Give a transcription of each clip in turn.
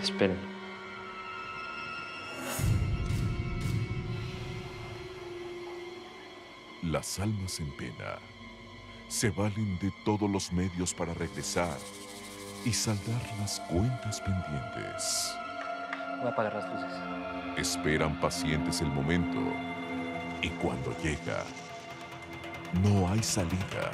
Esperen. Las almas en pena se valen de todos los medios para regresar y saldar las cuentas pendientes. Voy a apagar las luces. Esperan pacientes el momento y cuando llega, no hay salida.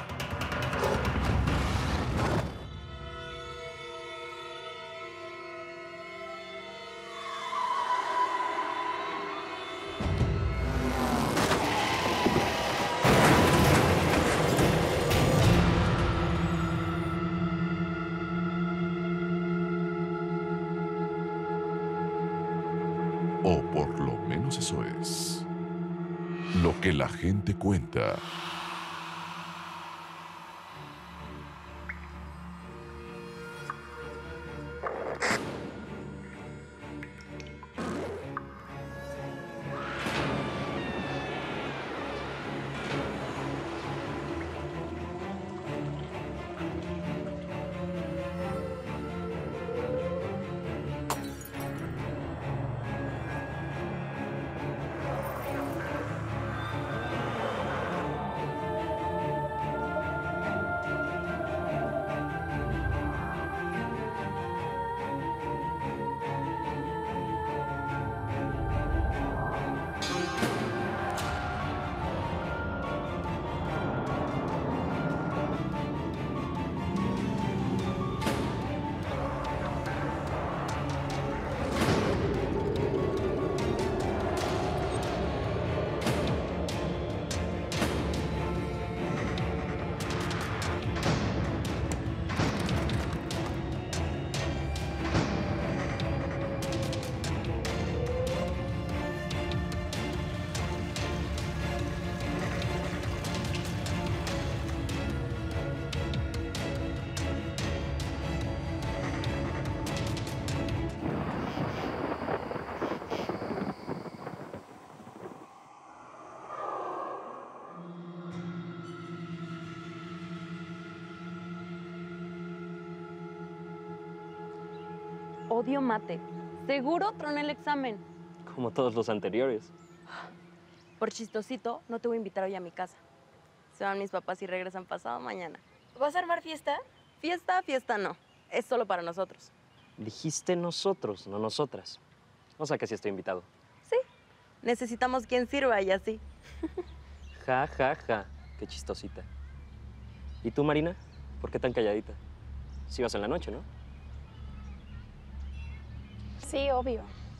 O por lo menos eso es lo que la gente cuenta. Odio mate. Seguro troné el examen. Como todos los anteriores. Por chistosito, no te voy a invitar hoy a mi casa. Se van mis papás y regresan pasado mañana. ¿Vas a armar fiesta? Fiesta no. Es solo para nosotros. Dijiste nosotros, no nosotras. O sea que sí estoy invitado. Sí. Necesitamos quien sirva y así. Ja, ja, ja. Qué chistosita. ¿Y tú, Marina? ¿Por qué tan calladita? Sí vas en la noche, ¿no? Sí, obvio.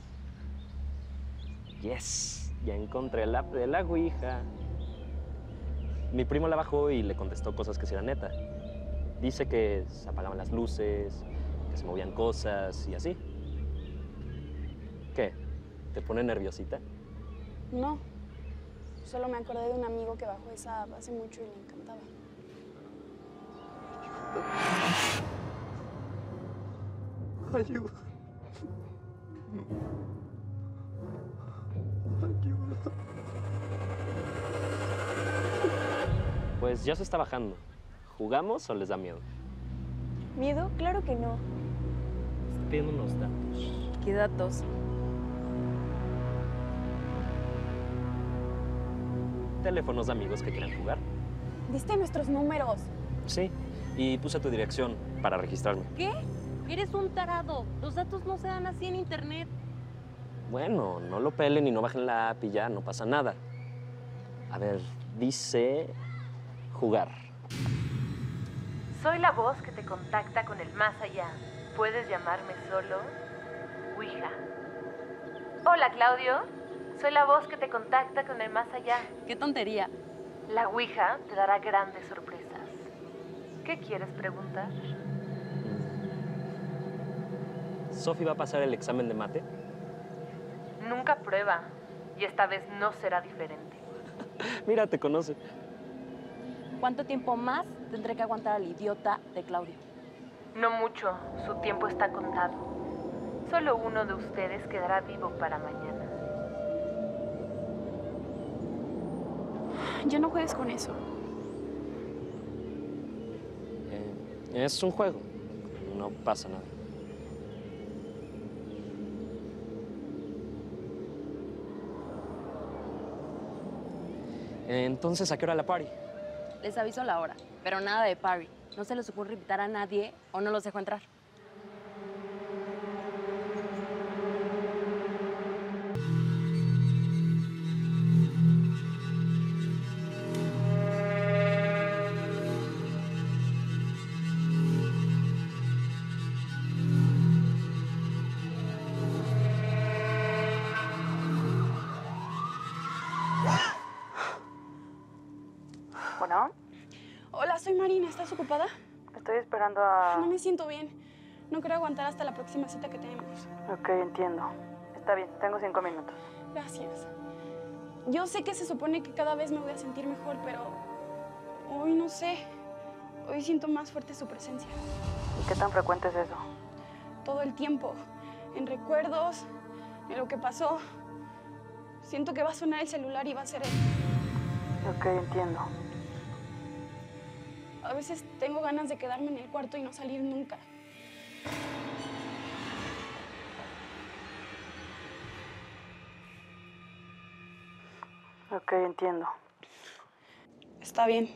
Yes, ya encontré el app de la Ouija. Mi primo la bajó y le contestó cosas que sí eran neta. Dice que se apagaban las luces, que se movían cosas y así. ¿Qué? ¿Te pone nerviosita? No. Solo me acordé de un amigo que bajó esa app hace mucho y le encantaba. Ayuda. Ayuda. Pues ya se está bajando. ¿Jugamos o les da miedo? ¿Miedo? Claro que no. Estoy pidiendo unos datos. ¿Qué datos? Teléfonos de amigos que quieran jugar. ¿Diste nuestros números? Sí, y puse tu dirección para registrarme. ¿Qué? Eres un tarado. Los datos no se dan así en internet. Bueno, no lo pelen y no bajen la app y ya, no pasa nada. A ver, dice jugar. Soy la voz que te contacta con el más allá. Puedes llamarme solo Ouija. Hola, Claudio. Soy la voz que te contacta con el más allá. Qué tontería. La Ouija te dará grandes sorpresas. ¿Qué quieres preguntar? ¿Sofi va a pasar el examen de mate? Nunca prueba. Y esta vez no será diferente. Mira, te conoce. ¿Cuánto tiempo más tendré que aguantar al idiota de Claudio? No mucho. Su tiempo está contado. Solo uno de ustedes quedará vivo para mañana. Ya no juegues con eso. Es un juego. No pasa nada. Entonces, ¿a qué hora la party? Les aviso la hora, pero nada de party. No se les ocurre invitar a nadie o no los dejo entrar. Bueno, Hola, soy Marina. ¿Estás ocupada? estoy esperando a... No me siento bien. No quiero aguantar hasta la próxima cita que tenemos. Ok, entiendo. Está bien, tengo 5 minutos. Gracias. Yo sé que se supone que cada vez me voy a sentir mejor, pero hoy no sé. Hoy siento más fuerte su presencia. ¿Y qué tan frecuente es eso? Todo el tiempo. En recuerdos, en lo que pasó. Siento que va a sonar el celular y va a ser él. Ok, entiendo. A veces tengo ganas de quedarme en el cuarto y no salir nunca. Ok, entiendo. Está bien.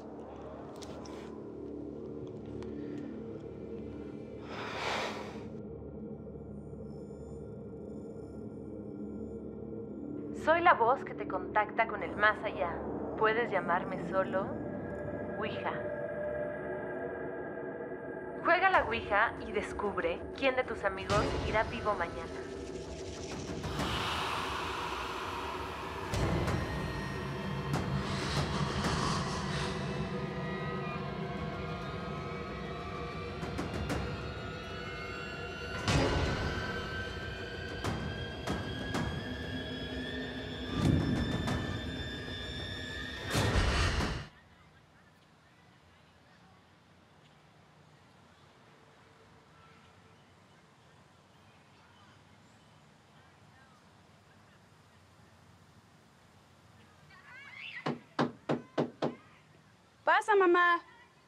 Soy la voz que te contacta con el más allá. Puedes llamarme solo Ouija. Juega a la Ouija y descubre quién de tus amigos seguirá vivo mañana. Pasa, mamá.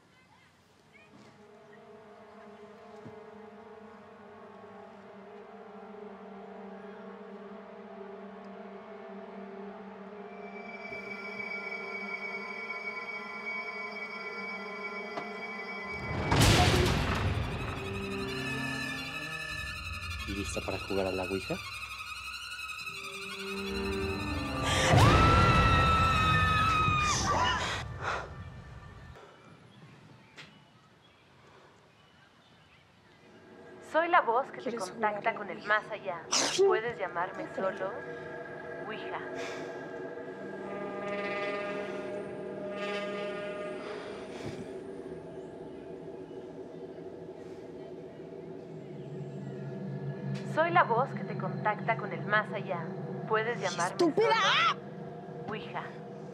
¿Lista para jugar a la Ouija? Soy la voz que te ¿Quieres contacta jugar a la con el Ouija? más allá. Puedes llamarme solo Ouija. Soy la voz que te contacta con el más allá. Puedes llamarme ¡Estúpida! solo Ouija.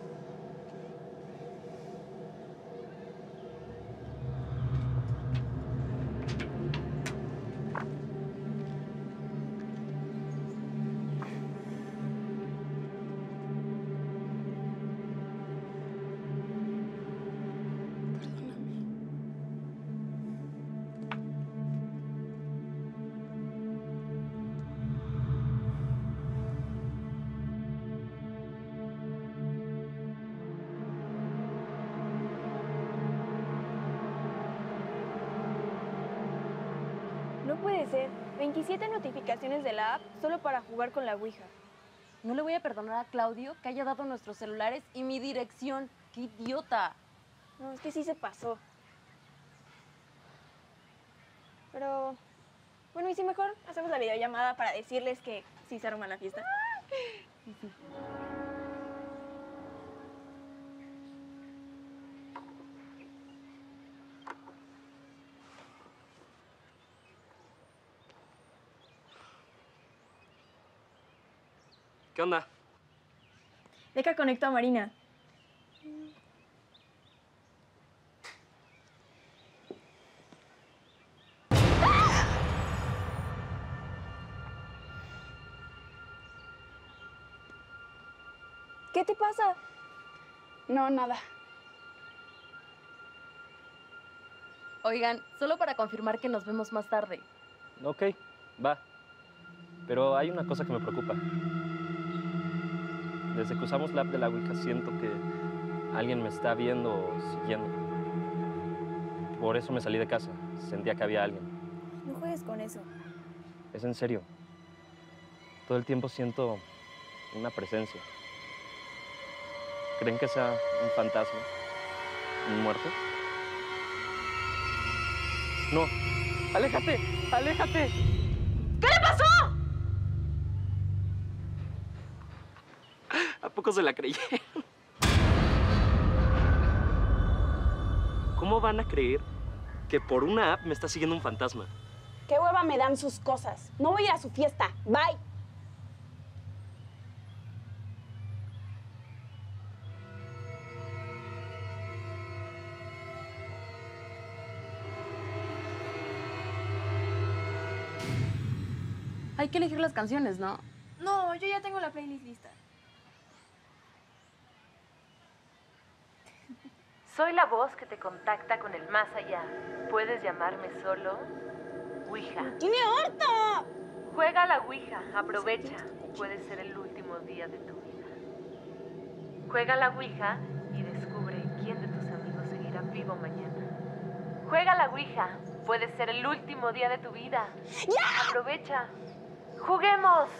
No puede ser. 27 notificaciones de la app solo para jugar con la Ouija. No le voy a perdonar a Claudio que haya dado nuestros celulares y mi dirección. ¡Qué idiota! No, es que sí se pasó. Pero, bueno, ¿y si mejor hacemos la videollamada para decirles que sí se arma la fiesta? ¿Qué onda? Deja conecto a Marina. ¿Qué te pasa? No, nada. Oigan, solo para confirmar que nos vemos más tarde. Ok, va. Pero hay una cosa que me preocupa. Desde que usamos la app de la Ouija siento que alguien me está viendo o siguiendo. Por eso me salí de casa. Sentía que había alguien. No juegues con eso. Es en serio. Todo el tiempo siento una presencia. ¿Creen que sea un fantasma? ¿Un muerto? No. ¡Aléjate! ¡Aléjate! ¿Qué le pasó? ¿A poco se la creyeron? ¿Cómo van a creer que por una app me está siguiendo un fantasma? ¿Qué hueva me dan sus cosas? No voy a ir a su fiesta. Bye. Hay que elegir las canciones, ¿no? No, yo ya tengo la playlist lista. Soy la voz que te contacta con el más allá. Puedes llamarme solo Ouija. ¡Tiene harta! Juega a la Ouija, aprovecha. Puede ser el último día de tu vida. Juega a la Ouija y descubre quién de tus amigos seguirá vivo mañana. Juega a la Ouija, puede ser el último día de tu vida. ¡Ya! Aprovecha. ¡Juguemos!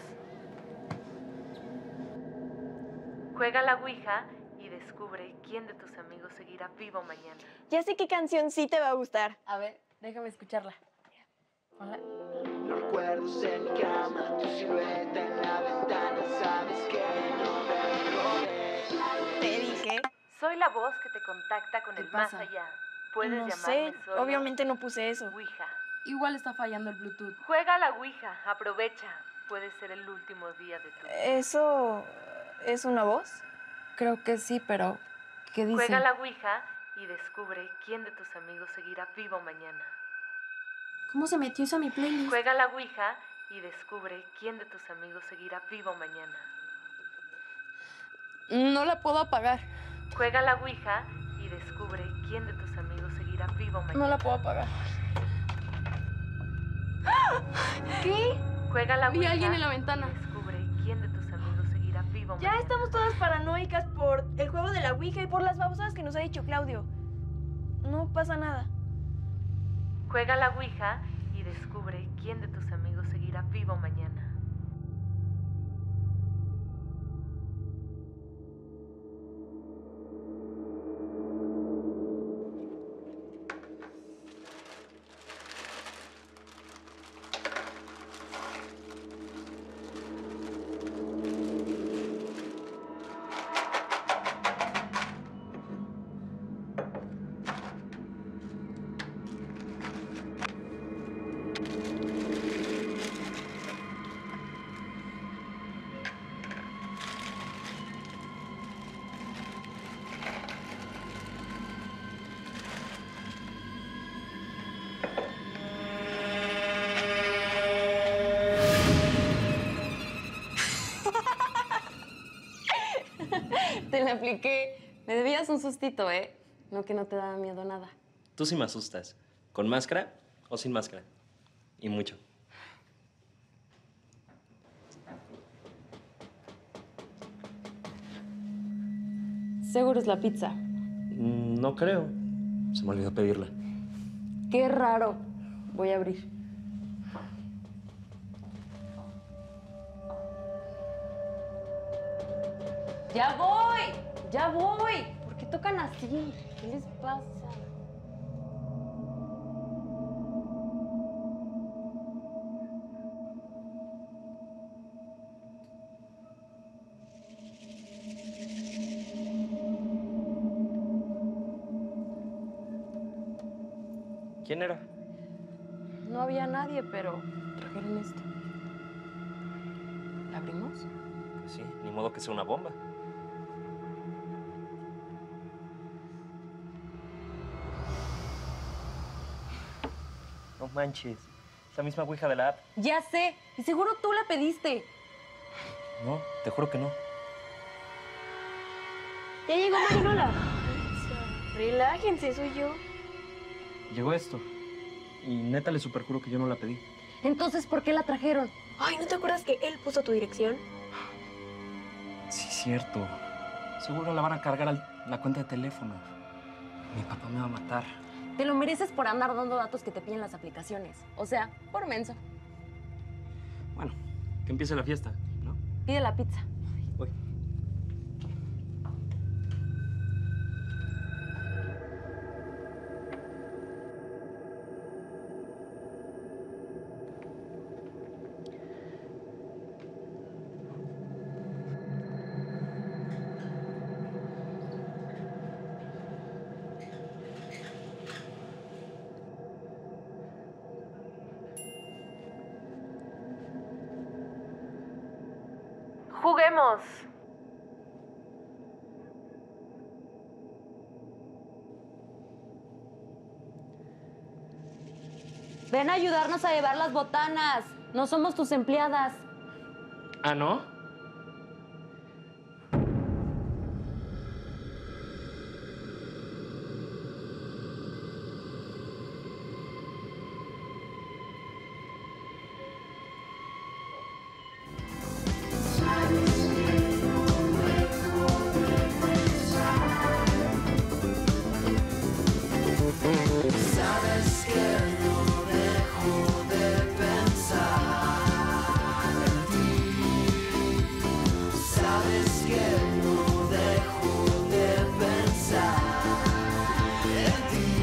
Juega a la Ouija y descubre quién de tus amigos seguirá vivo mañana. Ya sé qué canción sí te va a gustar. A ver, déjame escucharla. Hola. Los recuerdos en mi cama, tu silueta en la ventana, sabes que no me jodes. Te dije. Soy la voz que te contacta con ¿Qué el más pasa? allá. Puedes No llamarme sé, solo obviamente no puse eso. Ouija. Igual está fallando el Bluetooth. Juega a la Ouija, aprovecha. Puede ser el último día de tu vida. ¿Eso es una voz? Creo que sí, pero ¿qué dice? Juega a la Ouija y descubre quién de tus amigos seguirá vivo mañana. ¿Cómo se metió eso a mi playlist? Juega a la Ouija y descubre quién de tus amigos seguirá vivo mañana. No la puedo apagar. Juega a la Ouija y descubre quién de tus amigos seguirá vivo mañana. No la puedo apagar. ¿Qué? Juega a la Vi Ouija a alguien en la ventana. y descubre quién de tus amigos seguirá vivo Ya mañana. estamos todas paranoicas por el juego de la Ouija y por las babosadas que nos ha dicho Claudio. No pasa nada. Juega a la Ouija y descubre quién de tus amigos seguirá vivo mañana. Te la apliqué. Me debías un sustito, ¿eh? No que no te daba miedo nada. Tú sí me asustas. ¿Con máscara o sin máscara? Y mucho. Seguro es la pizza. No creo. Se me olvidó pedirla. Qué raro. Voy a abrir. ¡Ya voy! ¡Ya voy! ¿Por qué tocan así? ¿Qué les pasa? ¿Quién era? No había nadie, pero trajeron esto. ¿La abrimos? Pues sí, ni modo que sea una bomba. No manches. Es la misma ouija de la app. Ya sé. Y seguro tú la pediste. No, te juro que no. Ya llegó Marinola. Relájense, soy yo. Llegó esto. Y neta le superjuro que yo no la pedí. Entonces, ¿por qué la trajeron? Ay, ¿no te acuerdas que él puso tu dirección? Sí, cierto. Seguro la van a cargar a la cuenta de teléfono. Mi papá me va a matar. Te lo mereces por andar dando datos que te piden las aplicaciones. O sea, por menso. Bueno, que empiece la fiesta, ¿no? Pide la pizza. Voy. Juguemos. Ven a ayudarnos a llevar las botanas. No somos tus empleadas. ¿Ah, no? Sabes que no dejo de pensar en ti. Sabes que no dejo de pensar en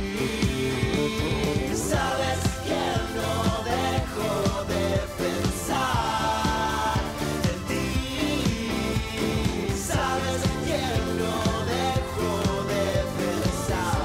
ti. Sabes que no dejo de pensar en ti. Sabes que no dejo de pensar.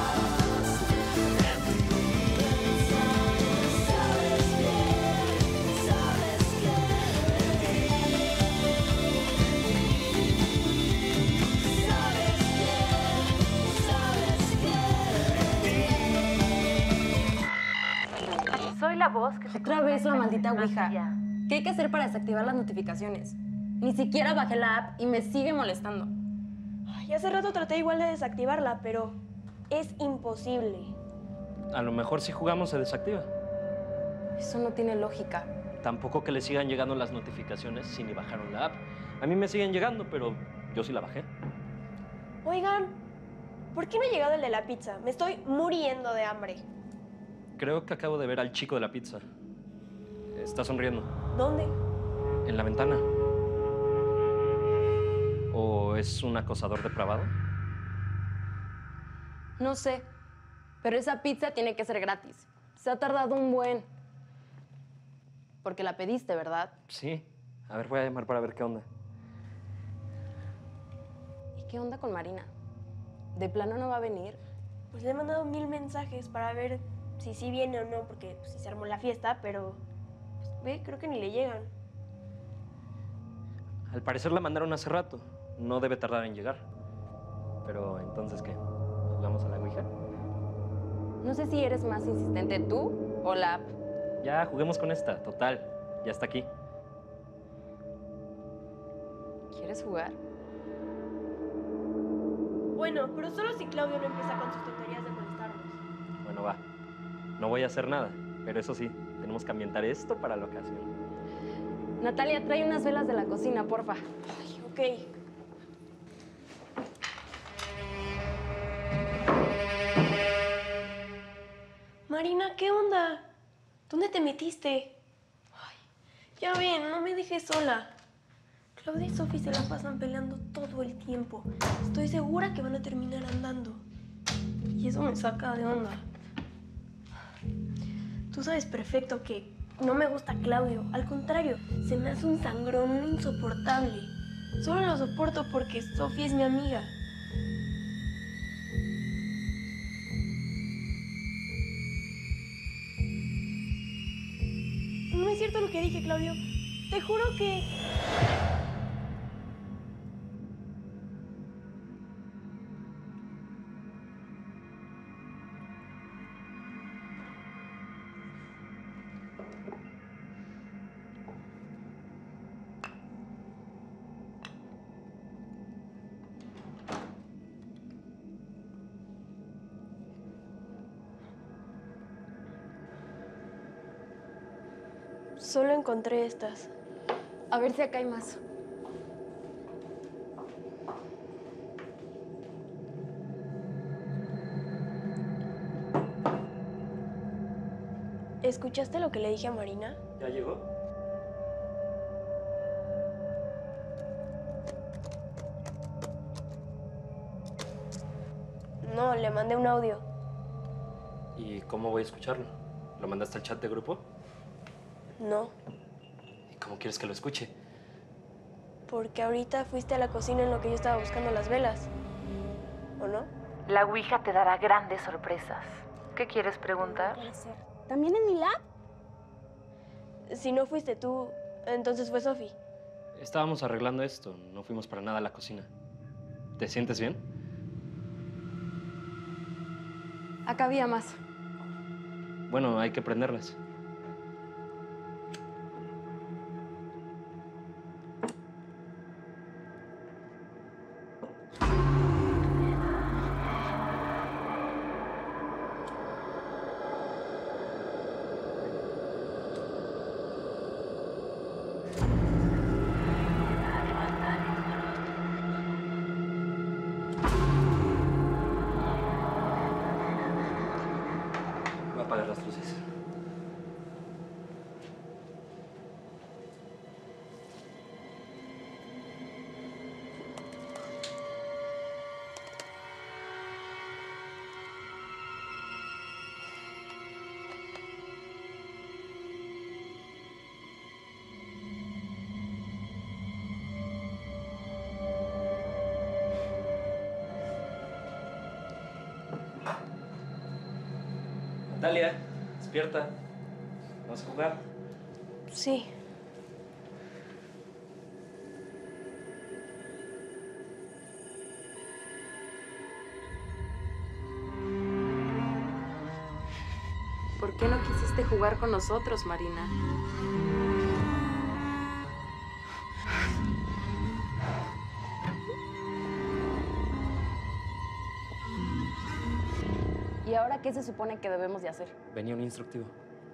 Soy la voz que te Otra vez la contacta. maldita Ah, Ouija. ya. ¿Qué hay que hacer para desactivar las notificaciones? Ni siquiera bajé la app y me sigue molestando. Ay, hace rato traté igual de desactivarla, pero es imposible. A lo mejor si jugamos se desactiva. Eso no tiene lógica. Tampoco que le sigan llegando las notificaciones si ni bajaron la app. A mí me siguen llegando, pero yo sí la bajé. Oigan, ¿por qué no ha llegado el de la pizza? Me estoy muriendo de hambre. Creo que acabo de ver al chico de la pizza. Está sonriendo. ¿Dónde? ¿En la ventana? ¿O es un acosador depravado? No sé, pero esa pizza tiene que ser gratis. Se ha tardado un buen. Porque la pediste, ¿verdad? Sí. A ver, voy a llamar para ver qué onda. ¿Y qué onda con Marina? ¿De plano no va a venir? Pues le he mandado 1000 mensajes para ver si sí viene o no, porque pues, sí se armó la fiesta, pero pues, ve, creo que ni le llegan. Al parecer la mandaron hace rato. No debe tardar en llegar. Pero, ¿entonces qué? ¿Jugamos a la Ouija? No sé si eres más insistente tú o la app. Ya, juguemos con esta. Total, ya está aquí. ¿Quieres jugar? Bueno, pero solo si Claudio no empieza con sus tonterías de molestarnos. Bueno, va. No voy a hacer nada. Pero eso sí, tenemos que ambientar esto para la ocasión. Natalia, trae unas velas de la cocina, porfa. Ay, ok. Marina, ¿qué onda? ¿Dónde te metiste? Ay, ya ven, no me dejes sola. Claudia y Sofi se la pasan peleando todo el tiempo. Estoy segura que van a terminar andando. Y eso me saca de onda. Tú sabes perfecto que no me gusta Claudio. Al contrario, se me hace un sangrón, un insoportable. Solo lo soporto porque Sofi es mi amiga. No es cierto lo que dije, Claudio. Te juro que... Solo encontré estas. A ver si acá hay más. ¿Escuchaste lo que le dije a Marina? ¿Ya llegó? No, le mandé un audio. ¿Y cómo voy a escucharlo? ¿Lo mandaste al chat de grupo? No, ¿Y cómo quieres que lo escuche? porque ahorita fuiste a la cocina en lo que yo estaba buscando las velas. ¿O no? La Ouija te dará grandes sorpresas. ¿Qué quieres preguntar? Puede ser. ¿También en mi lab? Si no fuiste tú, entonces fue Sophie. Estábamos arreglando esto, no fuimos para nada a la cocina. ¿Te sientes bien? Acá había más. Bueno, hay que prenderlas. Voy a apagar las luces. Natalia, despierta. Vamos a jugar. Sí. ¿Por qué no quisiste jugar con nosotros, Marina? ¿Y ahora qué se supone que debemos de hacer? Venía un instructivo.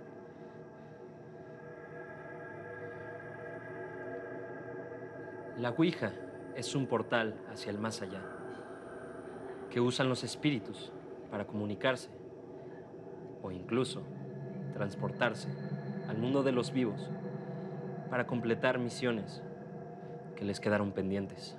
La Ouija es un portal hacia el más allá, que usan los espíritus para comunicarse o incluso transportarse al mundo de los vivos para completar misiones que les quedaron pendientes.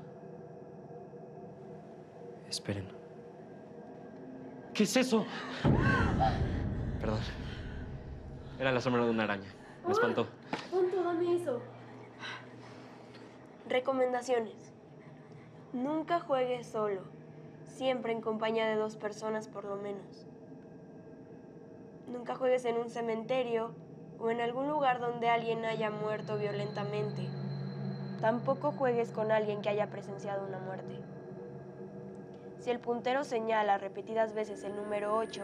Esperen. ¿Qué es eso? Perdón. Era la sombra de una araña. Me espantó. Tonto, dame eso. Recomendaciones. Nunca juegues solo. Siempre en compañía de 2 personas por lo menos. Nunca juegues en un cementerio o en algún lugar donde alguien haya muerto violentamente. Tampoco juegues con alguien que haya presenciado una muerte. Si el puntero señala repetidas veces el número 8,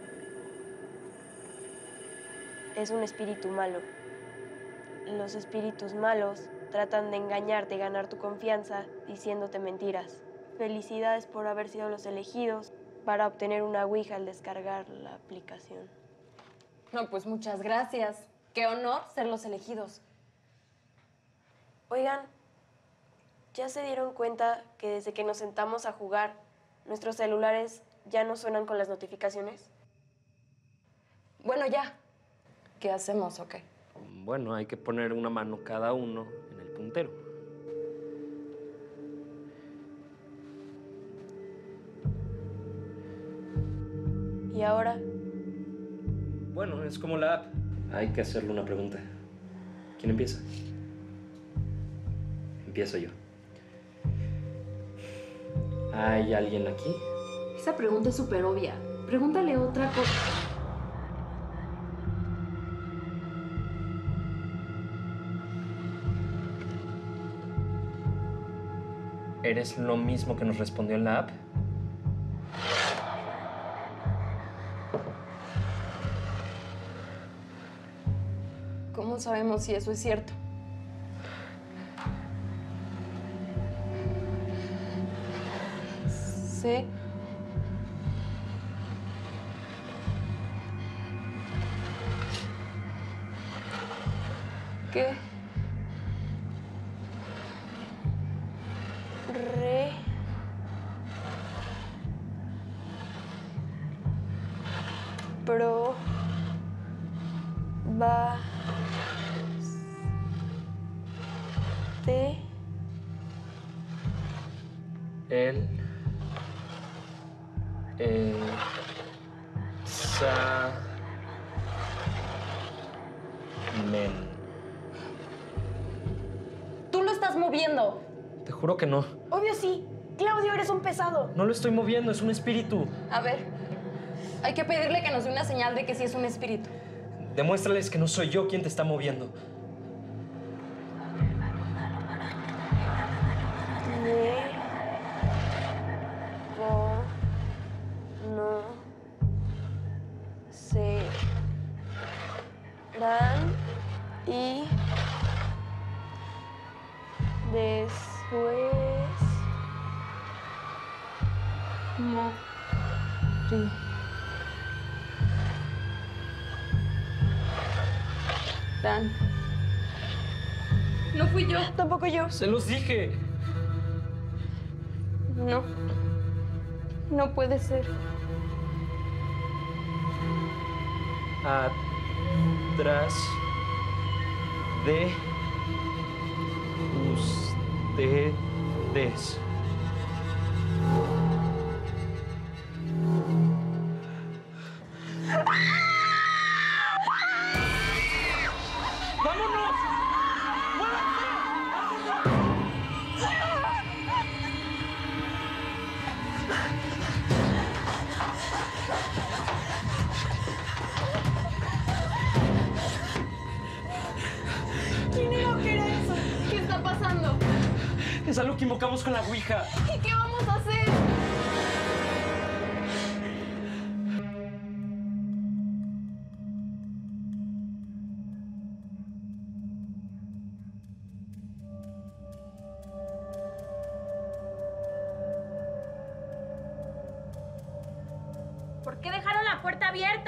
es un espíritu malo. Los espíritus malos tratan de engañarte y ganar tu confianza diciéndote mentiras. Felicidades por haber sido los elegidos para obtener una Ouija al descargar la aplicación. No, pues muchas gracias. Qué honor ser los elegidos. Oigan, ¿ya se dieron cuenta que desde que nos sentamos a jugar, nuestros celulares ya no suenan con las notificaciones? Bueno, ya. ¿Qué hacemos o qué? Bueno, hay que poner una mano cada uno en el puntero. ¿Y ahora? Bueno, es como la app. Hay que hacerle una pregunta. ¿Quién empieza? Empiezo yo. ¿Hay alguien aquí? Esa pregunta es súper obvia. Pregúntale otra cosa. ¿Eres lo mismo que nos respondió en la app? ¿Cómo sabemos si eso es cierto? Sé. ¿Qué? va de El examen. Tú lo estás moviendo. Te juro que no. Obvio sí. Claudio, eres un pesado. No lo estoy moviendo, es un espíritu. A ver, hay que pedirle que nos dé una señal de que sí es un espíritu. Demuéstrales que no soy yo quien te está moviendo. Dan y después morir. Dan. No fui yo. Tampoco yo. Se los dije. No. No puede ser. Atrás de ustedes. ¡Vámonos! ¡Muévanse! ¿Quién era que era eso? ¿Qué está pasando? Es algo que invocamos con la ouija. ¿Y qué vamos a hacer? ¿Por qué dejaron la puerta abierta?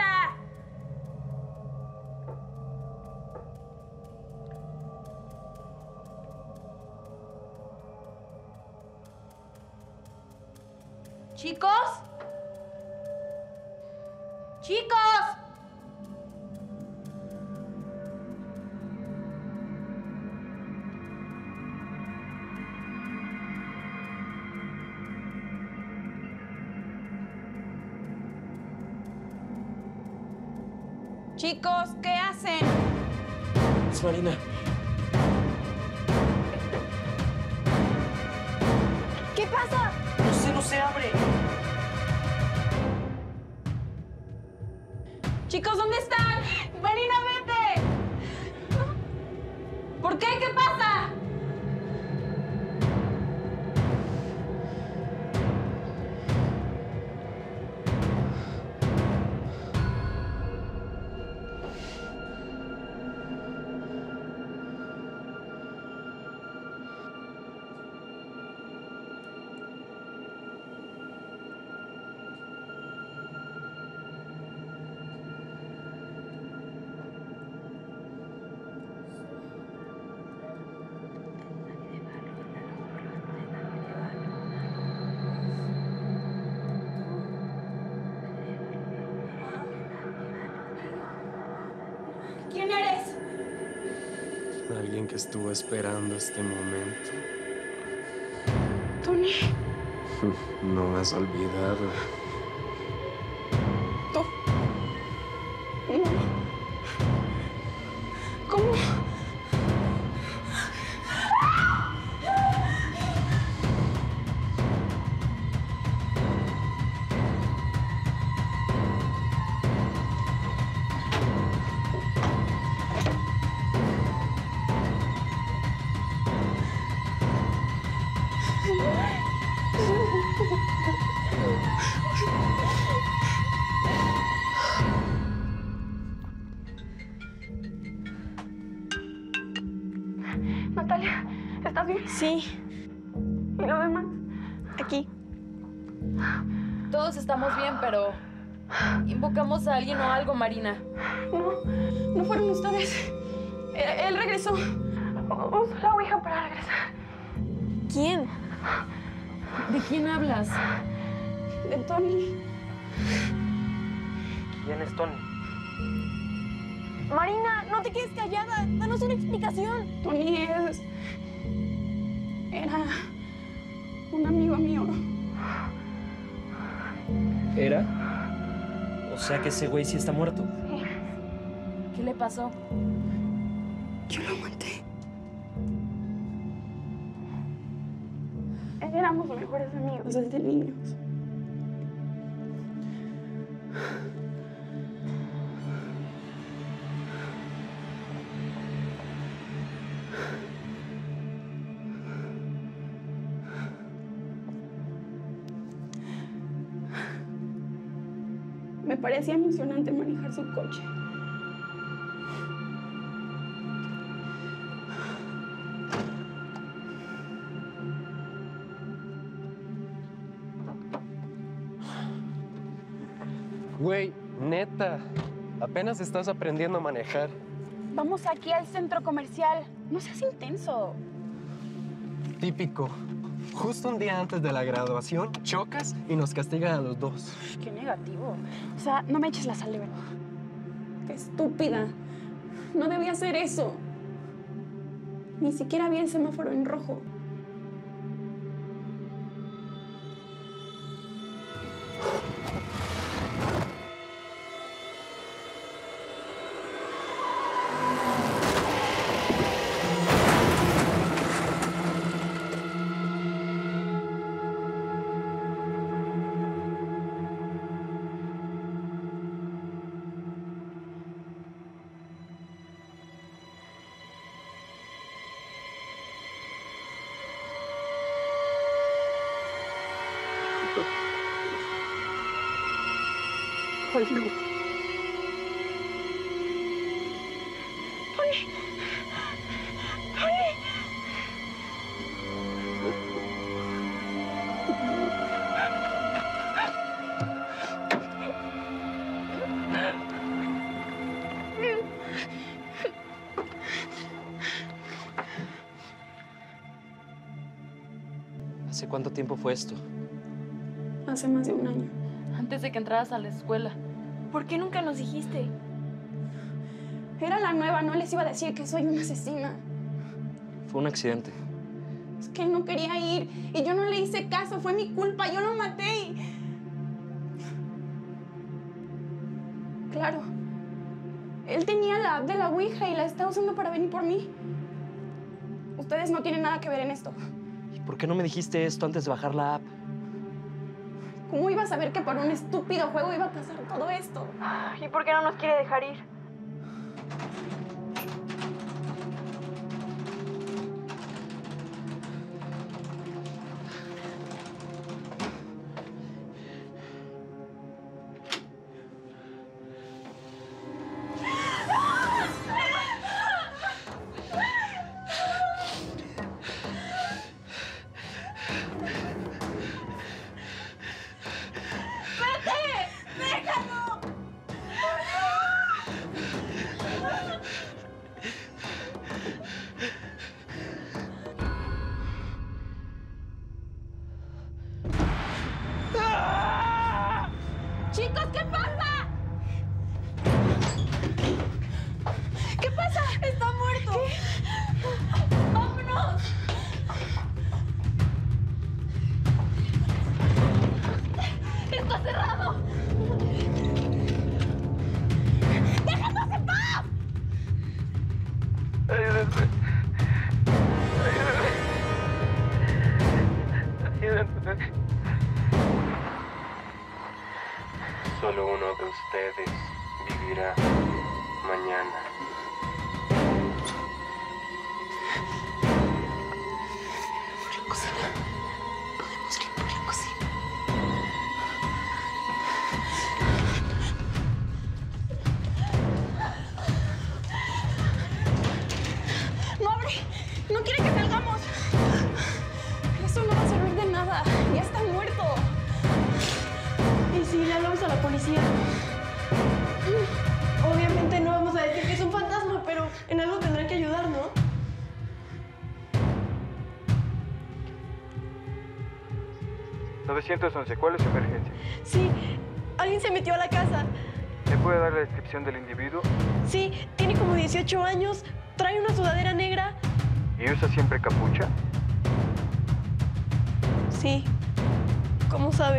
¿Chicos? ¡Chicos! Chicos, ¿qué hacen? Es Marina. ¿Qué pasa? No se abre. Chicos, ¿dónde están? Marina, vete. ¿Por qué? ¿Qué pasa? ¿Quién eres? Alguien que estuvo esperando este momento. Tony. No me has olvidado. Tú. No. ¿Cómo? Natalia, ¿estás bien? Sí, ¿Y lo demás? aquí. Todos estamos bien, pero invocamos a alguien o algo, Marina. No fueron ustedes. Él regresó. Usó la ouija para regresar. ¿Quién? ¿De quién hablas? De Tony. ¿Quién es Tony? Marina, no te quedes callada. Danos una explicación. Tony era un amigo mío. ¿Era? O sea que ese güey sí está muerto. ¿Qué le pasó? Yo lo maté. Éramos mejores amigos desde niños. Me parecía emocionante manejar su coche. Güey, neta, apenas estás aprendiendo a manejar. Vamos aquí al centro comercial. No seas intenso. Típico. Justo un día antes de la graduación, chocas y nos castigan a los dos. Qué negativo. O sea, no me eches la sal de verdad. Qué estúpida. No debía hacer eso. Ni siquiera vi el semáforo en rojo. Ay, no. Tony. Tony. ¿Hace cuánto tiempo fue esto? Hace más de un año. Antes de que entraras a la escuela. ¿Por qué nunca nos dijiste? Era la nueva, no les iba a decir que soy una asesina. Fue un accidente. Es que él no quería ir y yo no le hice caso, fue mi culpa, yo lo maté. Claro, él tenía la app de la Ouija y la está usando para venir por mí. Ustedes no tienen nada que ver en esto. ¿Y por qué no me dijiste esto antes de bajar la app? ¿Cómo iba a saber que por un estúpido juego iba a pasar todo esto? ¿Y por qué no nos quiere dejar ir? ¡Chicos, qué pasa! ¿Qué pasa? ¡Está muerto! ¿Qué? ¡Vámonos! ¡Está cerrado! ¡Déjanos en paz! Ayúdenme. Ayúdenme. Solo uno de ustedes vivirá mañana. Por la cocina. Podemos ir por la cocina. ¡No abre! ¡No quiere que salgamos! Eso no va a servir de nada. Ya está muerto. ¿Y si le hablamos a la policía? Obviamente no vamos a decir que es un fantasma, pero en algo tendrá que ayudar, ¿no? ¿911? ¿Cuál es su emergencia? Sí, alguien se metió a la casa. ¿Me puede dar la descripción del individuo? Sí, tiene como 18 años, trae una sudadera negra. ¿Y usa siempre capucha? Sí. ¿Cómo sabe?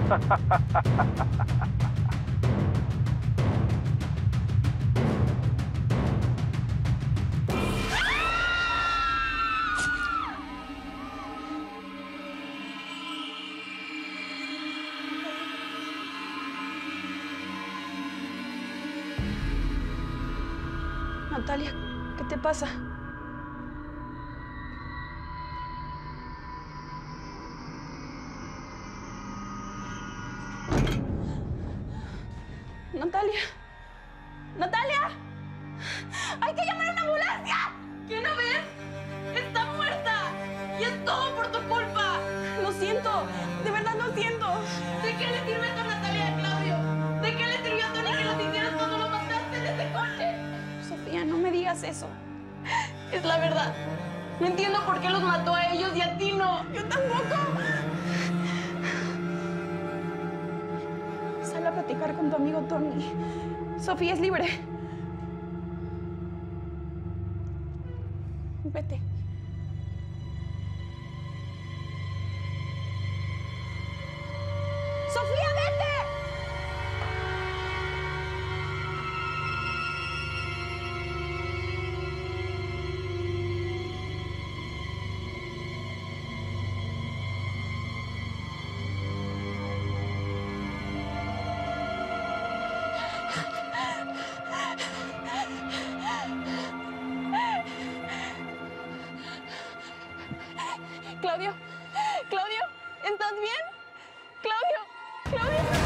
Natalia, ¿qué te pasa? Natalia. ¡Natalia! ¡Hay que llamar a una ambulancia! ¿Qué no ves? ¡Está muerta! ¡Y es todo por tu culpa! Lo siento, de verdad lo siento. ¿De qué le sirve esto a Natalia a Claudio? ¿De qué le sirvió a Tony que nos hicieras cuando lo mataste en ese coche? Sofía, no me digas eso. Es la verdad. No entiendo por qué los mató a ellos y a ti no. Yo tampoco. Sal a platicar con tu amigo Tony. Sofía es libre. Vete. ¡Sofía, vete! Claudio, Claudio, ¿estás bien? Claudio, Claudio.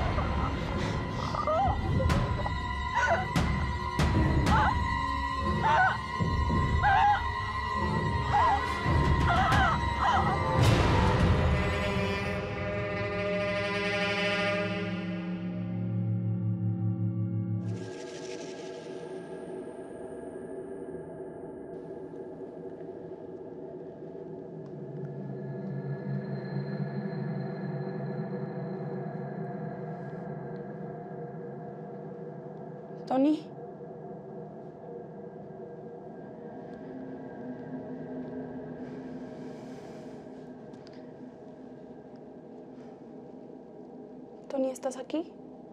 Tony. Tony, ¿estás aquí?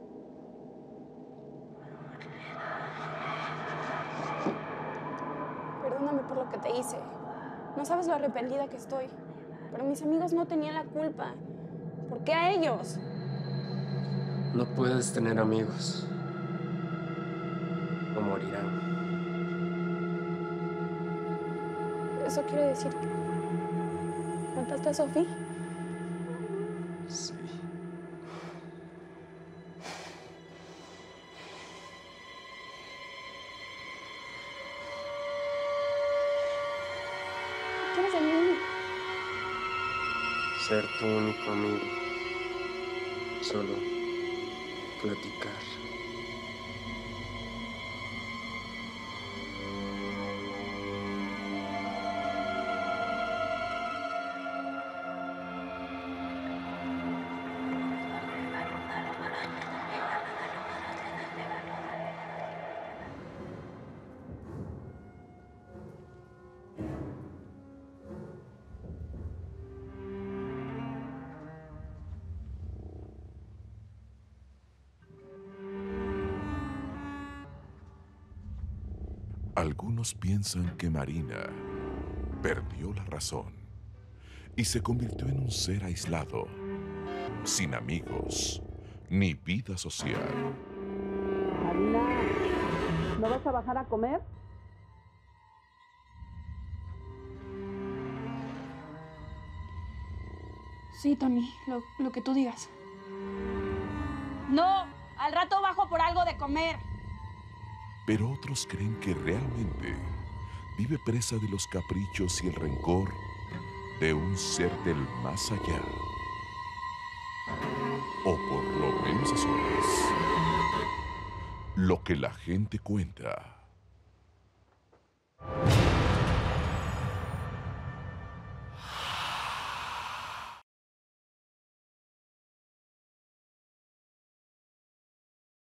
Perdóname por lo que te hice. No sabes lo arrepentida que estoy. Pero mis amigos no tenían la culpa. ¿Por qué a ellos? No puedes tener amigos. O morirán. ¿Eso quiere decir que mataste a Sophie? Sí. ¿Qué quieres de mí? Ser tu único amigo. Solo platicar. Algunos piensan que Marina perdió la razón y se convirtió en un ser aislado, sin amigos ni vida social. Marina, ¿no vas a bajar a comer? Sí, Tony, lo que tú digas. No, al rato bajo por algo de comer. Pero otros creen que realmente vive presa de los caprichos y el rencor de un ser del más allá. O por lo menos eso es lo que la gente cuenta.